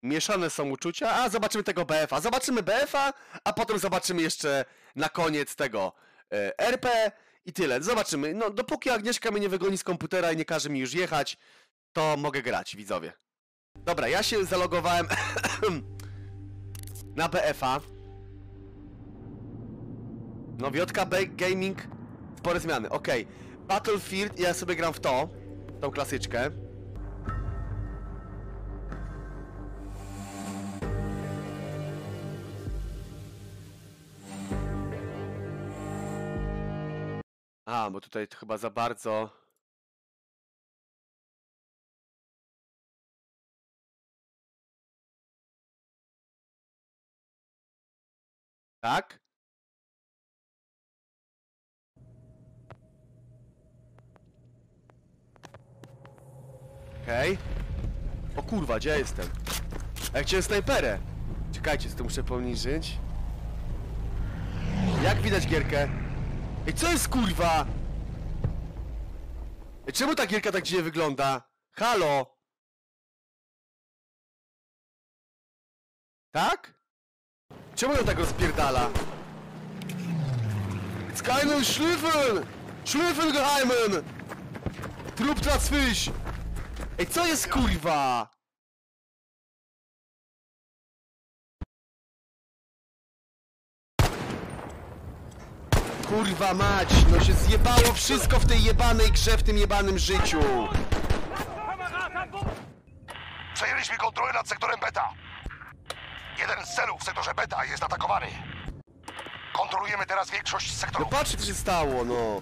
Mieszane są uczucia. A, zobaczymy tego BF-a. Zobaczymy BF-a, a potem zobaczymy jeszcze na koniec tego RP i tyle. Zobaczymy. No, dopóki Agnieszka mnie nie wygoni z komputera i nie każe mi już jechać, to mogę grać, widzowie. Dobra, ja się zalogowałem na BF-a. No, JK Gaming, spore zmiany, okej. Battlefield, ja sobie gram w to, tą klasyczkę. A, bo tutaj to chyba za bardzo... Tak? Okej. O kurwa, gdzie ja jestem? A jak chciałem snajperę? Czekajcie, to muszę poniżyć. Jak widać gierkę? Ej, co jest kurwa? Ej, czemu ta gierka tak dziwnie wygląda? Halo? Tak? Czemu ją tak rozpierdala? It's keinen Schlüffel! Schlüffel geheimen! Trupplatz Fisch! Ej, co jest kurwa? Kurwa mać, no się zjebało wszystko w tej jebanej grze, w tym jebanym życiu. Przejęliśmy kontrolę nad sektorem beta. Jeden z celów w sektorze beta jest atakowany. Kontrolujemy teraz większość sektoru. No patrzcie, co się stało, no.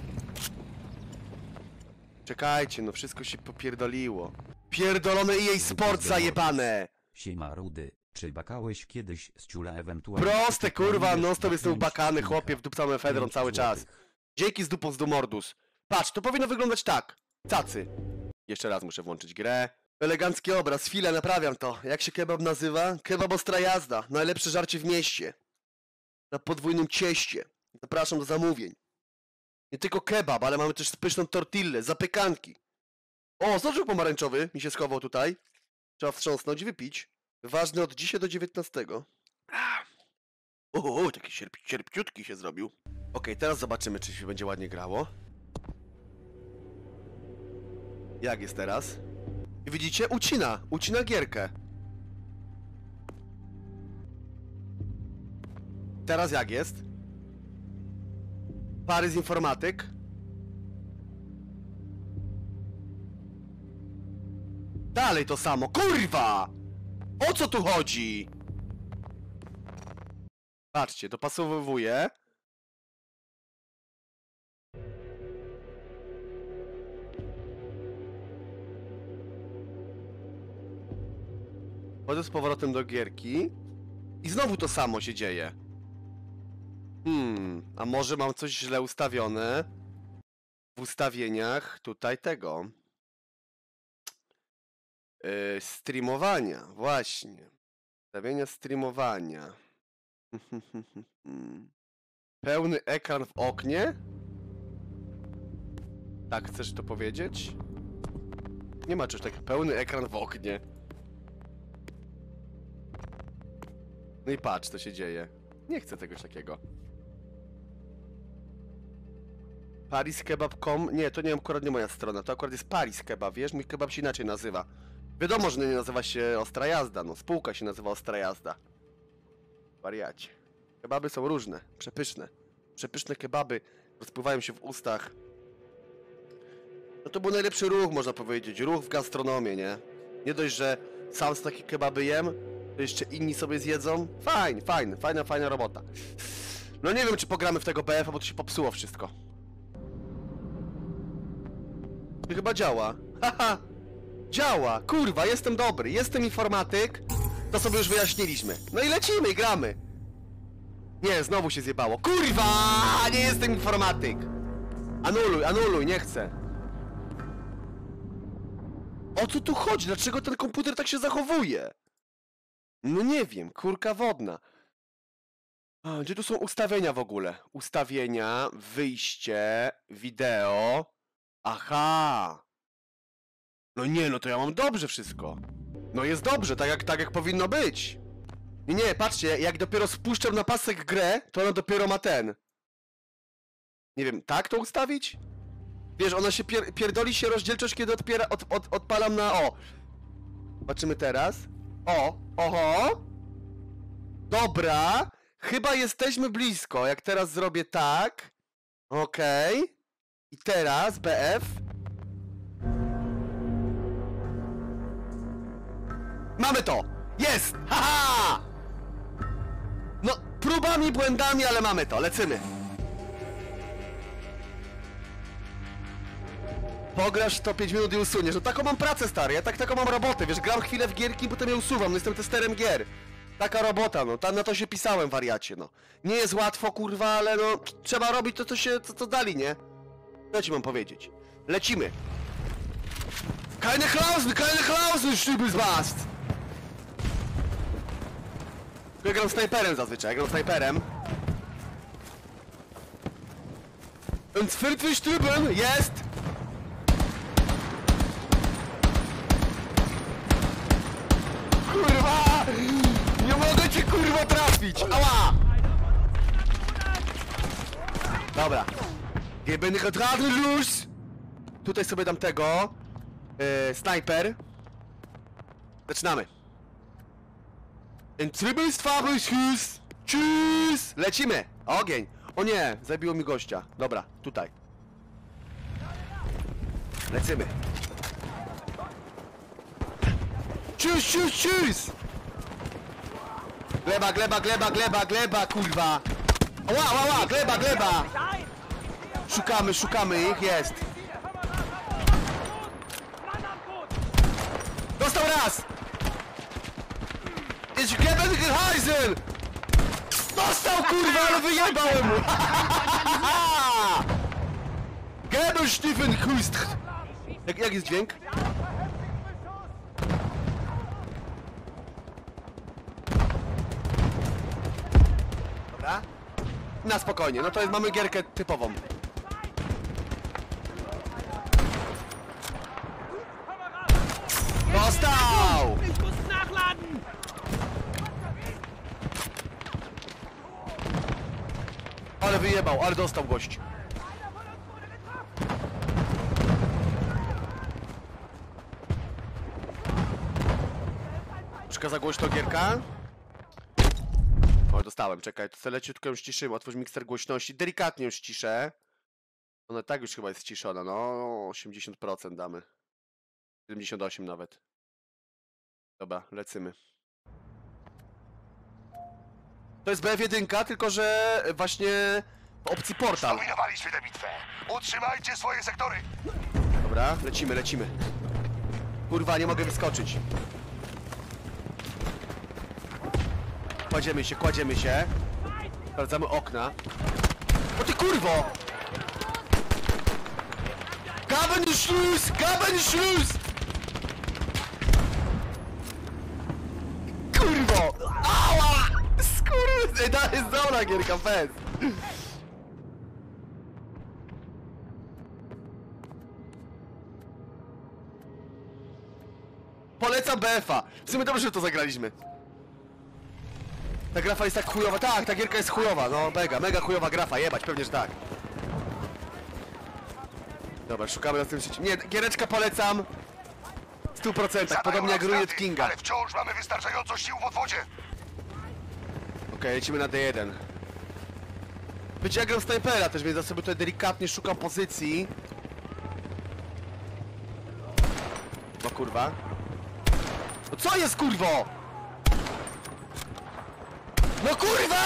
Czekajcie, no wszystko się popierdoliło. Pierdolone EA Sport zajebane! Siema Rudy, czy bakałeś kiedyś z ciula ewentualnie? Proste kurwa, non stop jestem upakany, chłopie, wdupcam efedron cały czas. Dzięki z dupą z Dumordus. Patrz, to powinno wyglądać tak. Cacy. Jeszcze raz muszę włączyć grę. Elegancki obraz, chwilę, naprawiam to. Jak się kebab nazywa? Kebab ostra jazda. Najlepsze żarcie w mieście. Na podwójnym cieście. Zapraszam do zamówień. Nie tylko kebab, ale mamy też pyszną tortillę, zapiekanki. O, soczek pomarańczowy mi się schował tutaj. Trzeba wstrząsnąć i wypić. Ważny od dzisiaj do 19. O, taki sierpciutki się zrobił. Okej, teraz zobaczymy, czy się będzie ładnie grało. Jak jest teraz? I widzicie? Ucina gierkę. Teraz jak jest? Parys informatyk. Dalej to samo. Kurwa! O co tu chodzi? Patrzcie, dopasowuję. Chodzę z powrotem do gierki. I znowu to samo się dzieje. A może mam coś źle ustawione w ustawieniach tutaj tego. Streamowania, właśnie. Ustawienia streamowania. Pełny ekran w oknie? Tak, chcesz to powiedzieć? Nie ma czegoś takiego. Pełny ekran w oknie. No i patrz, co się dzieje. Nie chcę czegoś takiego. ParisKebab.com? Nie, to nie wiem, akurat nie moja strona. To akurat jest Paris Kebab, wiesz? Mój kebab się inaczej nazywa. Wiadomo, że nie nazywa się Ostra Jazda, no. Spółka się nazywa Ostra Jazda. Wariacie. Kebaby są różne, przepyszne. Przepyszne kebaby rozpływają się w ustach. No to był najlepszy ruch, można powiedzieć. Ruch w gastronomię, nie? Nie dość, że sam z takie kebaby jem, to jeszcze inni sobie zjedzą. Fajna robota. No nie wiem, czy pogramy w tego BF-a, bo to się popsuło wszystko. To chyba działa. Haha! Działa! Kurwa, jestem dobry, jestem informatyk. To sobie już wyjaśniliśmy. No i lecimy, i gramy. Nie, znowu się zjebało. Kurwa! Nie jestem informatyk! Anuluj, nie chcę. O co tu chodzi? Dlaczego ten komputer tak się zachowuje? No nie wiem, kurka wodna. A, gdzie tu są ustawienia w ogóle? Ustawienia, wyjście, wideo. Aha! No nie, no to ja mam dobrze wszystko. No jest dobrze, tak jak powinno być. Nie, patrzcie, jak dopiero spuszczam na pasek grę, to ona dopiero ma ten. Nie wiem, tak to ustawić? Wiesz, ona się pierdoli się rozdzielczość, kiedy odpalam na o. Zobaczymy teraz. O, oho. Dobra. Chyba jesteśmy blisko. Jak teraz zrobię tak. Okej. I teraz BF. Mamy to! Jest! Haha! No, próbami, błędami, ale mamy to. Lecimy. Pograsz to 5 minut i usuniesz. No taką mam pracę, stary. Ja taką mam robotę. Wiesz, gram chwilę w gierki, potem je usuwam. No, jestem testerem gier. Taka robota, no. Na to się pisałem, wariacie, no. Nie jest łatwo, kurwa, ale no... Trzeba robić to, co dali, nie? Co ci mam powiedzieć? Lecimy. Keine Klausen, Stübelsbast! Ja gram snajperem zazwyczaj, gram snajperem. Und 40 Stübeln, jest! Kurwa! Nie mogę cię, kurwa, trafić! Ała! Dobra. Geben getragen los! Tutaj sobie dam tego. Snajper. Zaczynamy. Tschüss! Tschüss! Lecimy! Ogień! O nie! Zabiło mi gościa. Dobra, tutaj. Lecimy. Tschüss! Gleba, kurwa! Ła, gleba! Szukamy ich, jest! Dostał raz! Ich gebe den Heisel! Dostał, kurwa, ale wyjebałem mu! Gebe Stephen Kust! Jak jest dźwięk? Dobra. Na spokojnie, no to jest, mamy gierkę typową. Dostał! Ale wyjebał, ale dostał gość. Troszkę za głośno gierka. O, dostałem, czekaj, to leciutko ją ściszymy. Otwórz mikser głośności, delikatnie ją ściszę. Ona tak już chyba jest ściszona, no 80% damy. 78 nawet. Dobra, lecimy. To jest BF1, tylko że właśnie w opcji portal. Zdominowaliśmy tę bitwę. Utrzymajcie swoje sektory. Dobra, lecimy. Kurwa, nie mogę wyskoczyć. Kładziemy się. Sprawdzamy okna. O ty kurwo! Gabenschluss! Kurwo! Ała! Skurwy! To jest dobra gierka, fest! Polecam BF-a. W sumie dobrze, że to zagraliśmy. Ta grafa jest tak chujowa. Tak, ta gierka jest chujowa. No mega chujowa grafa. Jebać, pewnie, że tak. Dobra, szukamy na tym sieci. Nie, giereczka polecam. W 100%, podobnie jak Ruined Kinga. Ale wciąż mamy wystarczająco sił w odwodzie. Okej, lecimy na D1. Wiecie, ja gram snajpera też, więc ja sobie tutaj delikatnie szukam pozycji. No kurwa. No co jest, kurwo? No kurwa!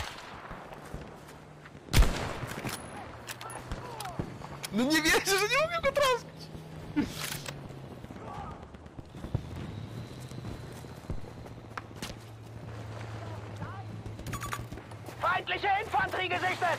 No nie wierzę, że nie mogę go trafić. Feindliche Infanterie gesichtet!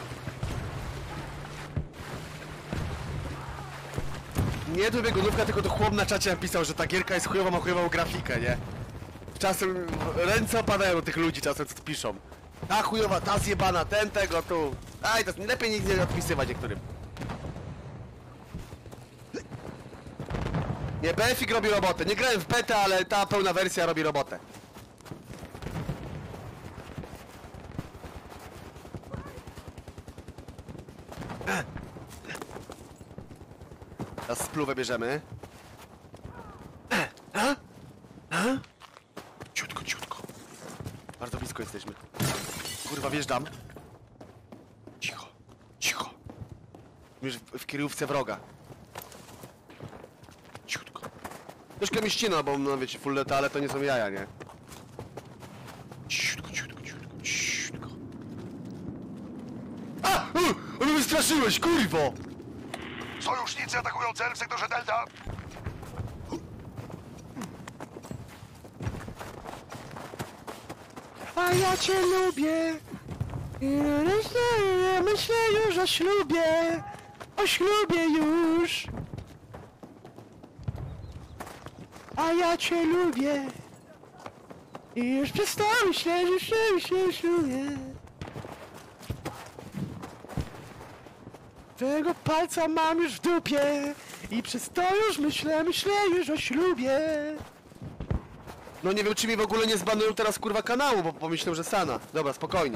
Nie to biegunówka, tylko to chłop na czacie napisał, że ta gierka jest chujowa, ma chujową grafikę, nie? Czasem ręce opadają u tych ludzi, czasem co tu piszą. Ta chujowa, ta zjebana, ten tego tu. Aj, to lepiej nie odpisywać niektórym. Nie, BFik robi robotę. Nie grałem w betę, ale ta pełna wersja robi robotę. Teraz spluwę bierzemy. Ciutko, ciutko. Bardzo blisko jesteśmy. Kurwa, wjeżdżam. Cicho, cicho. Już w kierówce wroga. Ciutko. Troszkę mi ścina, bo no wiecie, full letale to nie są jaja, nie? Ciutko, ciutko, ciutko, ciutko. A! Mnie wystraszyłeś, kurwo! Sojusznicy atakują cel w sektorze Delta. A ja cię lubię. Myślę już o ślubie. O ślubie już. A ja cię lubię. I już przez to myślę, że ślubie. Tego palca mam już w dupie. I przez to już myślę już o ślubie. No nie wiem, czy mi w ogóle nie zbanują teraz kurwa kanału, bo pomyślę, że Sana. Dobra, spokojnie.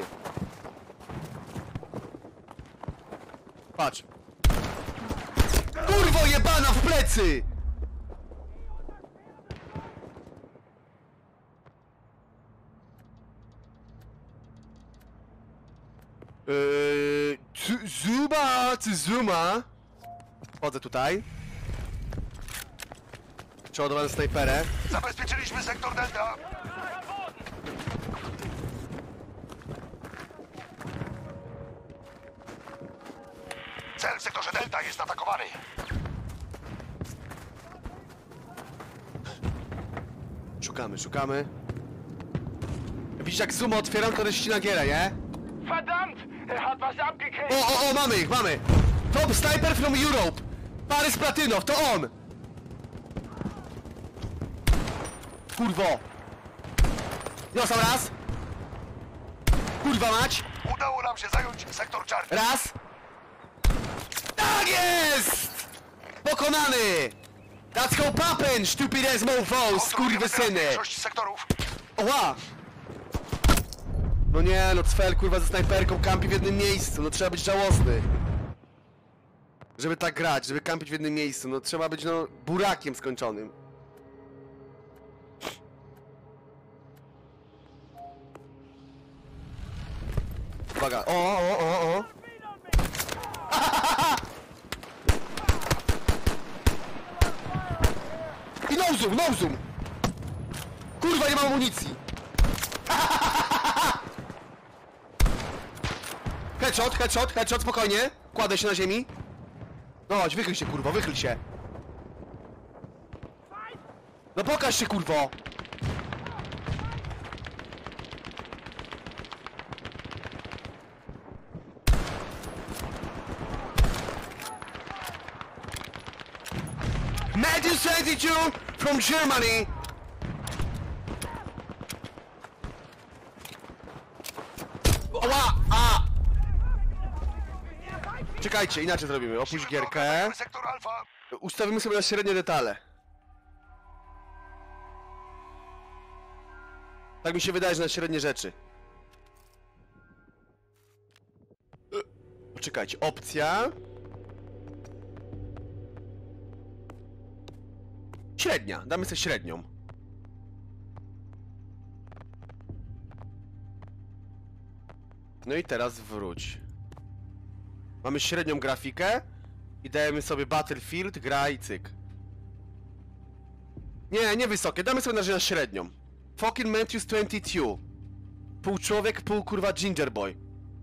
Patrz. Kurwo jebana w plecy! Zuma. Wchodzę tutaj. Przeładowałem snajperę. Zabezpieczyliśmy sektor Delta. Cel w sektorze Delta jest atakowany. Szukamy, szukamy. Widzisz, jak Zuma otwieram, to ścina gierę, nie? Verdammt! Er hat was abgekriegt! O, mamy ich, mamy! Top sniper from Europe! Parys Platynow, to on! Kurwo! Niosam raz! Kurwa mać! Udało nam się zająć sektor Charlie. Raz! Tak jest! Pokonany! That's how poppin', stupid ass mofos, Kontrolujemy teraz skurwysyny! większość sektorów. Oła! No nie, no Cfel kurwa ze snajperką kampi w jednym miejscu, no trzeba być żałosny. Żeby tak grać, żeby kampić w jednym miejscu, no trzeba być no burakiem skończonym. Uwaga, o! I no zoom! Kurwa, nie mam amunicji! Headshot, spokojnie. Kładę się na ziemi. No chodź, wychyl się, kurwo, wychyl się. No pokaż się, kurwo. Matthew 22 from Germany. Oła! A! Czekajcie, inaczej zrobimy. Opuść gierkę. Atakujemy sektor Alfa. Ustawimy sobie na średnie detale. Tak mi się wydaje, że na średnie rzeczy. Poczekajcie, opcja. Średnia, damy sobie średnią. No i teraz wróć. Mamy średnią grafikę i dajemy sobie Battlefield, gra i cyk. Nie wysokie, damy sobie na średnią. Fucking Matthews 22. Pół człowiek, pół kurwa ginger boy.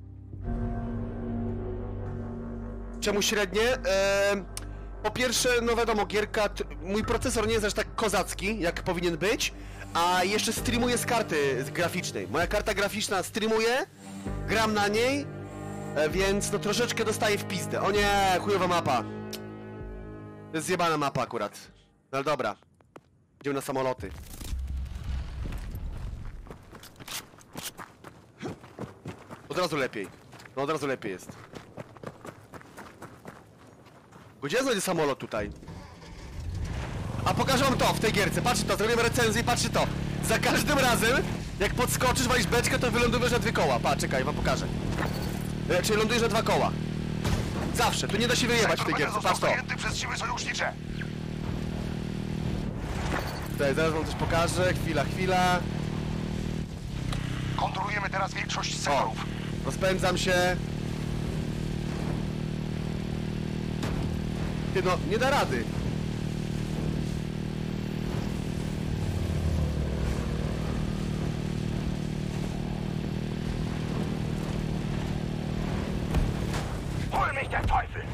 Czemu średnie? Po pierwsze, no wiadomo, gierka, mój procesor nie jest aż tak kozacki, jak powinien być, a jeszcze streamuję z karty graficznej. Moja karta graficzna streamuje, gram na niej, więc no troszeczkę dostaję w pizdę. O nie, chujowa mapa. To jest zjebana mapa akurat. No ale dobra. Idziemy na samoloty. Od razu lepiej. No od razu lepiej jest. Gdzie znajdę samolot tutaj? A pokażę wam to w tej gierce, patrzcie to, zrobimy recenzję i patrzcie to. Za każdym razem, jak podskoczysz, walisz beczkę, to wylądujesz na 2 koła. Patrz, czekaj, wam pokażę. Czyli lądujesz na 2 koła. Zawsze, tu nie da się wyjebać w tej gierce, patrz to. Zajęty przez siły sojusznicze. Tutaj zaraz wam coś pokażę, chwila. Kontrolujemy teraz większość sektorów. Rozpędzam się. Ty no, nie da rady. Hol mich der Teufel!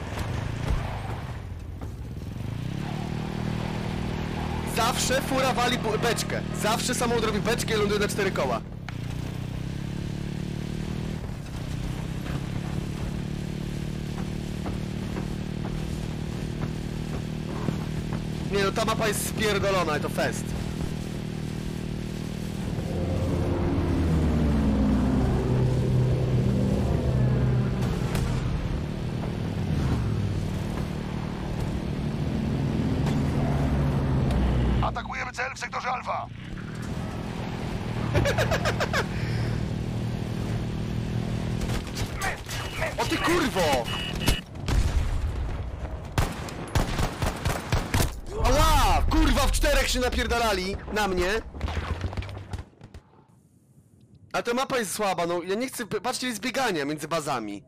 Zawsze fura wali beczkę. Zawsze samochód robi beczkę i ląduje na 4 koła. Nie no, ta mapa jest spierdolona i to fest. Atakujemy cel w sektorze Alfa. O ty kurwo! Ała! Kurwa, w 4 się napierdalali na mnie. A ta mapa jest słaba, no ja nie chcę... Patrzcie, jest biegania między bazami.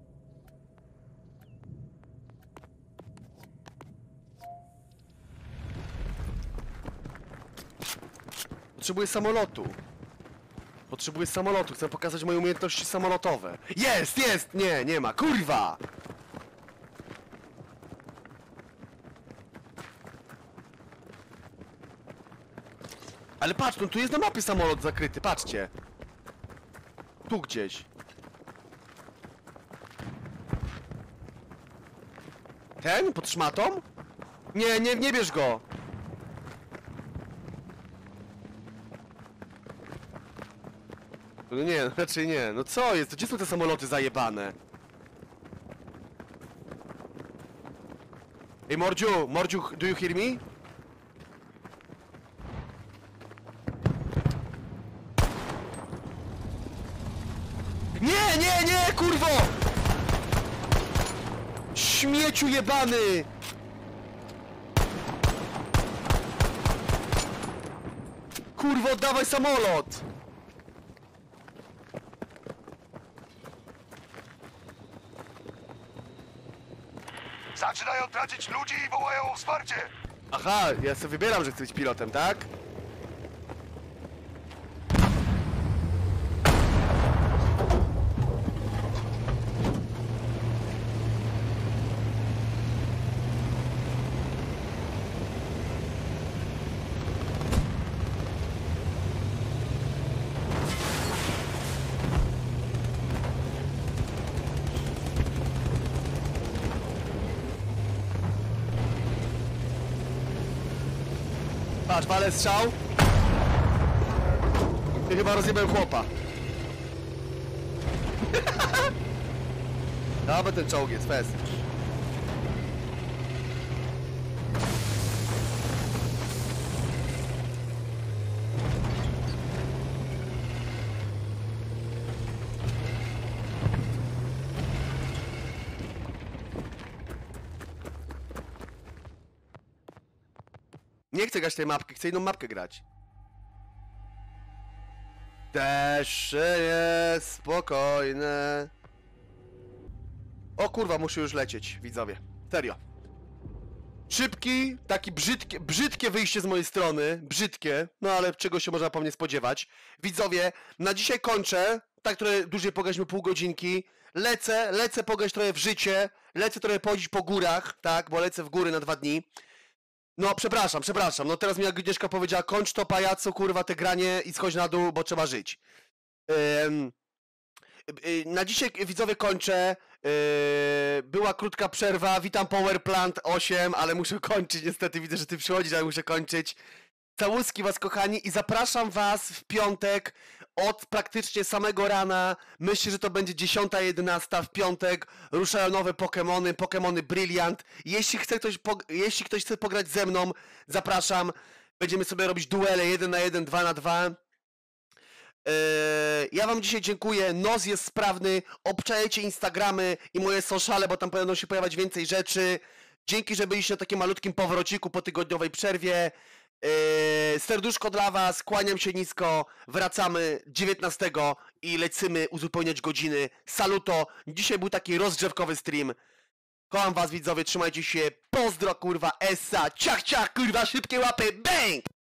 Potrzebuję samolotu. Chcę pokazać moje umiejętności samolotowe. Jest! Nie ma, kurwa! Ale patrz, no tu jest na mapie samolot zakryty, patrzcie. Tu gdzieś. Ten? Pod szmatą? Nie bierz go! No nie, raczej nie. No co jest? Gdzie są te samoloty zajebane? Ej, Mordziu, do you hear me? Nie, kurwo! Śmieciu jebany! Kurwo, oddawaj samolot! Zaczynają tracić ludzi i wołają o wsparcie. Aha, ja sobie wybieram, że chcę być pilotem, tak? Patrz, walę strzał. I chyba rozjebałem chłopa. Dobra, ten czołg jest, fest. Nie chcę grać tej mapki, chcę inną mapkę grać. Deszcze jest spokojne. O kurwa, muszę już lecieć, widzowie. Serio. Szybki, taki brzydkie wyjście z mojej strony. Brzydkie, no ale czego się można po mnie spodziewać. Widzowie, na dzisiaj kończę. Tak trochę dłużej pograliśmy pół godzinki. Lecę pograć trochę w życie. Lecę trochę pochodzić po górach, tak, bo lecę w góry na 2 dni. No, przepraszam. No teraz mi Agnieszka powiedziała, kończ to pajacu, kurwa, te granie i schodź na dół, bo trzeba żyć. Na dzisiaj, widzowie, kończę. Była krótka przerwa, witam Power Plant 8, ale muszę kończyć, niestety widzę, że ty przychodzisz, ale muszę kończyć. Całuski was, kochani, i zapraszam was w piątek od praktycznie samego rana. Myślę, że to będzie 10, 11 w piątek. Ruszają nowe Pokemony, Pokemony Brilliant. Jeśli ktoś chce pograć ze mną, zapraszam. Będziemy sobie robić duele 1 na 1, 2 na 2. Ja wam dzisiaj dziękuję. Nos jest sprawny. Obczajcie Instagramy i moje sociale, bo tam będą się pojawiać więcej rzeczy. Dzięki, że byliście na takim malutkim powrociku po tygodniowej przerwie. Serduszko dla was, kłaniam się nisko. Wracamy 19 i lecimy uzupełniać godziny. Saluto. Dzisiaj był taki rozgrzewkowy stream. Kocham was widzowie, trzymajcie się. Pozdro kurwa, essa. Ciach, ciach, kurwa, szybkie łapy. Bang!